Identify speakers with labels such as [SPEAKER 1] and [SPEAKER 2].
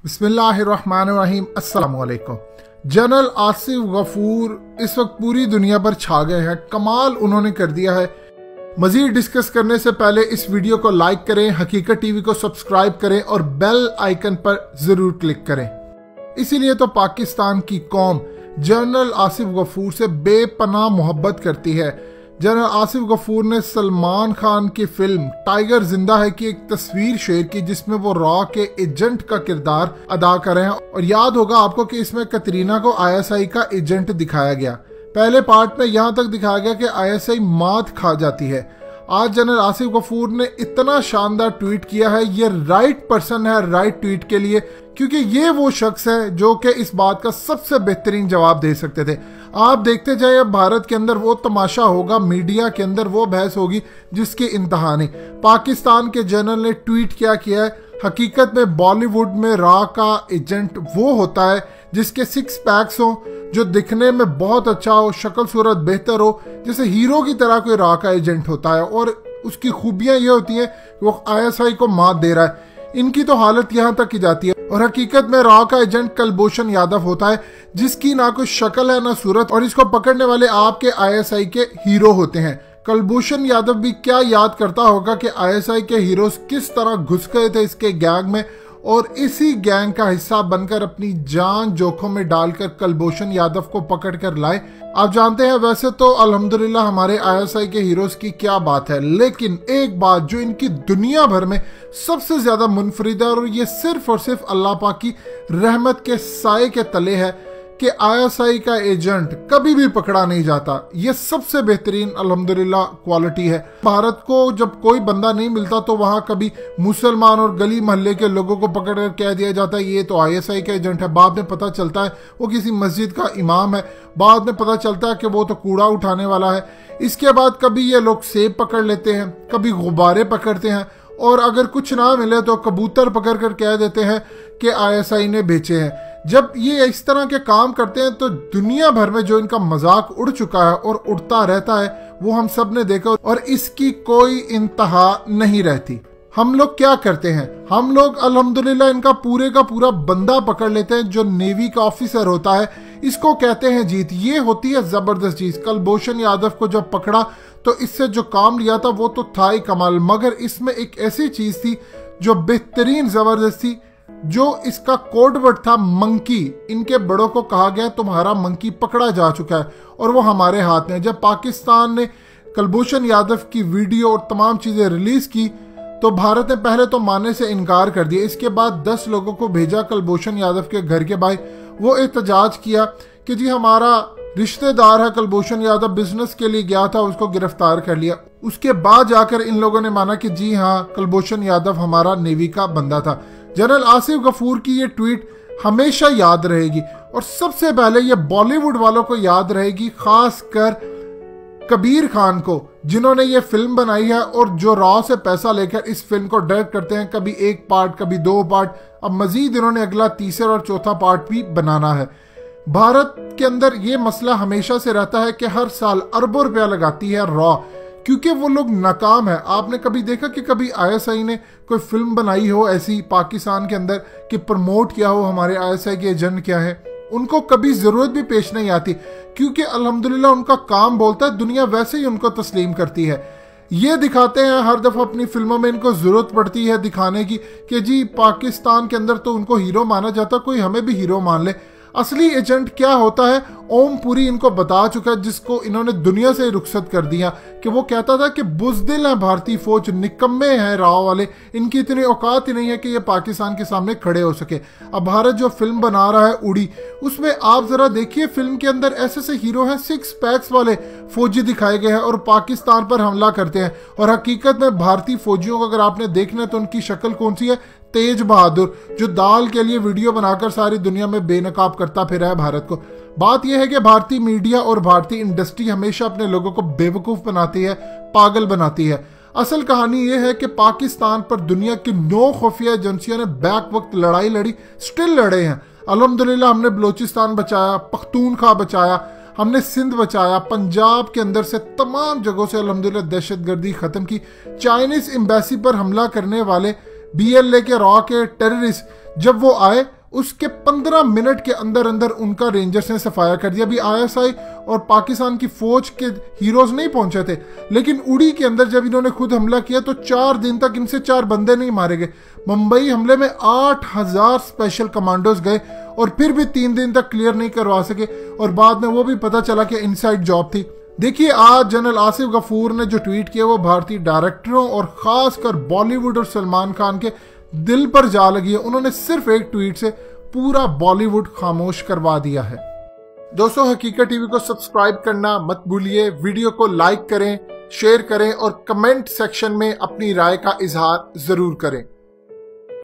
[SPEAKER 1] बिस्मिल्लाहिर्रहमानिर्रहीम अस्सलामु अलैकुम। जनरल आसिफ गफूर इस वक्त पूरी दुनिया पर छा गए हैं। कमाल उन्होंने कर दिया है। मजीद डिस्कस करने से पहले इस वीडियो को लाइक करें, हकीकत टीवी को सब्सक्राइब करें और बेल आइकन पर जरूर क्लिक करें। इसीलिए तो पाकिस्तान की कौम जनरल आसिफ गफूर से बेपनाह मोहब्बत करती है। जनरल आसिफ गफूर ने सलमान खान की फिल्म टाइगर जिंदा है की एक तस्वीर शेयर की जिसमें वो रॉ के एजेंट का किरदार अदा कर रहे हैं। और याद होगा आपको कि इसमें कतरीना को ISI का एजेंट दिखाया गया। पहले पार्ट में यहाँ तक दिखाया गया कि ISI मात खा जाती है। आज जनरल आसिफ गफूर ने इतना शानदार ट्वीट किया है, ये राइट पर्सन है राइट ट्वीट के लिए, क्योंकि ये वो शख्स है जो कि इस बात का सबसे बेहतरीन जवाब दे सकते थे। आप देखते जाए, अब भारत के अंदर वो तमाशा होगा, मीडिया के अंदर वो बहस होगी जिसकी इंतहा नहीं। पाकिस्तान के जनरल ने ट्वीट क्या किया है, हकीकत में बॉलीवुड में रॉ का एजेंट वो होता है जिसके 6 पैक्स हो, जो दिखने में बहुत अच्छा हो, शक्ल सूरत बेहतर हो, जैसे हीरो की तरह कोई रॉ का एजेंट होता है। और उसकी खूबियां ये होती हैं वो ISI को मात दे रहा है। इनकी तो हालत यहाँ तक की जाती है। और हकीकत में रॉ का एजेंट कुलभूषण यादव होता है जिसकी ना कोई शक्ल है ना सूरत, और इसको पकड़ने वाले आपके ISI के हीरो होते हैं। कुलभूषण यादव भी क्या याद करता होगा कि ISI के हीरोज किस तरह घुस गए थे इसके गैंग में, और इसी गैंग का हिस्सा बनकर अपनी जान जोखिम में डालकर कुलभूषण यादव को पकड़ कर लाए। आप जानते हैं वैसे तो अल्हम्दुलिल्लाह हमारे ISI के हीरोज की क्या बात है, लेकिन एक बात जो इनकी दुनिया भर में सबसे ज्यादा मुनफरिद है, और ये सिर्फ और सिर्फ अल्लाह पाक की रहमत के साए के तले है कि ISI का एजेंट कभी भी पकड़ा नहीं जाता। ये सबसे बेहतरीन अल्हम्दुलिल्लाह क्वालिटी है। भारत को जब कोई बंदा नहीं मिलता तो वहां कभी मुसलमान और गली मोहल्ले के लोगों को पकड़ कर कह दिया जाता है ये तो ISI का एजेंट है। बाद में पता चलता है वो किसी मस्जिद का इमाम है, बाद में पता चलता है कि वो तो कूड़ा उठाने वाला है। इसके बाद कभी ये लोग सेब पकड़ लेते हैं, कभी गुब्बारे पकड़ते हैं, और अगर कुछ ना मिले तो कबूतर पकड़ कर कह देते हैं कि ISI ने बेचे हैं। जब ये इस तरह के काम करते हैं तो दुनिया भर में जो इनका मजाक उड़ चुका है और उड़ता रहता है वो हम सब ने देखा, और इसकी कोई इंतहा नहीं रहती। हम लोग क्या करते हैं, हम लोग अल्हम्दुलिल्लाह इनका पूरे का पूरा बंदा पकड़ लेते हैं जो नेवी का ऑफिसर होता है। इसको कहते हैं जीत। ये होती है जबरदस्त चीज। कुलभूषण यादव को जब पकड़ा तो इससे जो काम लिया था वो तो था ही कमाल, मगर इसमें एक ऐसी चीज थी जो बेहतरीन जबरदस्त थी, जो इसका कोडवर्ड था मंकी। इनके बड़ों को कहा गया तुम्हारा मंकी पकड़ा जा चुका है और वो हमारे हाथ में। जब पाकिस्तान ने कुलभूषण यादव की वीडियो और तमाम चीजें रिलीज की तो भारत ने पहले तो मानने से इनकार कर दिया। इसके बाद 10 लोगों को भेजा कुलभूषण यादव के घर के बाहर। वो एहतजाज किया कि जी हमारा रिश्तेदार है कुलभूषण यादव, बिजनेस के लिए गया था, उसको गिरफ्तार कर लिया। उसके बाद जाकर इन लोगों ने माना कि जी हाँ कुलभूषण यादव हमारा नेवी का बंदा था। जनरल आसिफ गफूर की ये ट्वीट हमेशा याद रहेगी, और सबसे पहले ये बॉलीवुड वालों को याद रहेगी, खास कर कबीर खान को जिन्होंने ये फिल्म बनाई है और जो रॉ से पैसा लेकर इस फिल्म को डायरेक्ट करते हैं। कभी 1 पार्ट, कभी 2 पार्ट, अब मजीद इन्होंने अगला तीसरा और चौथा पार्ट भी बनाना है। भारत के अंदर ये मसला हमेशा से रहता है कि हर साल अरबों रुपया लगाती है रॉ, क्योंकि वो लोग नाकाम है। आपने कभी देखा कि कभी ISI ने कोई फिल्म बनाई हो ऐसी पाकिस्तान के अंदर कि प्रमोट किया हो हमारे ISI के एजेंट क्या है? उनको कभी जरूरत भी पेश नहीं आती, क्योंकि अल्हम्दुलिल्लाह उनका काम बोलता है, दुनिया वैसे ही उनको तस्लीम करती है। ये दिखाते हैं हर दफा अपनी फिल्मों में, इनको जरूरत पड़ती है दिखाने की कि जी पाकिस्तान के अंदर तो उनको हीरो माना जाता, कोई हमें भी हीरो मान ले। असली एजेंट क्या होता है ओम पुरी इनको बता चुका है, जिसको इन्होंने दुनिया से रुखसत कर दिया। कि वो कहता था कि बुज़दिल है भारतीय फौज, निकम्मे हैं राव वाले, इनकी इतनी औकात ही नहीं है कि ये पाकिस्तान के सामने खड़े हो सके। अब भारत जो फिल्म बना रहा है उड़ी, उसमें आप जरा देखिए फिल्म के अंदर ऐसे से हीरो हैं 6 पैक्स वाले फौजी दिखाए गए हैं और पाकिस्तान पर हमला करते हैं। और हकीकत में भारतीय फौजियों को अगर आपने देखना है तो उनकी शक्ल कौन सी है? तेज बहादुर, जो दाल के लिए वीडियो बनाकर सारी दुनिया में बेनकाब करता फिरा है भारत को। बात यह है कि भारतीय मीडिया और भारतीय इंडस्ट्री हमेशा अपने लोगों को बेवकूफ बनाती है, पागल बनाती है। असल कहानी यह है कि पाकिस्तान पर दुनिया की 9 खुफिया एजेंसियों ने बैक वक्त लड़ाई लड़ी, स्टिल लड़े हैं। अल्हम्दुलिल्लाह हमने बलोचिस्तान बचाया, पख्तूनख्वा बचाया, हमने सिंध बचाया, पंजाब के अंदर से तमाम जगहों से अल्हम्दुलिल्लाह दहशतगर्दी खत्म की। चाइनीज एम्बेसी पर हमला करने वाले BL लेके रॉ के टेररिस्ट जब वो आए उसके 15 मिनट के अंदर अंदर उनका रेंजर्स ने सफाया कर दिया। अभी ISI और पाकिस्तान की फौज के हीरोज नहीं पहुंचे थे, लेकिन उड़ी के अंदर जब इन्होंने खुद हमला किया तो 4 दिन तक इनसे 4 बंदे नहीं मारे गए। मुंबई हमले में 8000 स्पेशल कमांडोज गए और फिर भी 3 दिन तक क्लियर नहीं करवा सके, और बाद में वो भी पता चला कि इनसाइड जॉब थी। देखिए आज जनरल आसिफ गफूर ने जो ट्वीट किया वो भारतीय डायरेक्टरों और खासकर बॉलीवुड और सलमान खान के दिल पर जा लगी है। उन्होंने सिर्फ एक ट्वीट से पूरा बॉलीवुड खामोश करवा दिया है। दोस्तों, हकीकत टीवी को सब्सक्राइब करना मत भूलिए, वीडियो को लाइक करें, शेयर करें और कमेंट सेक्शन में अपनी राय का इजहार जरूर करें।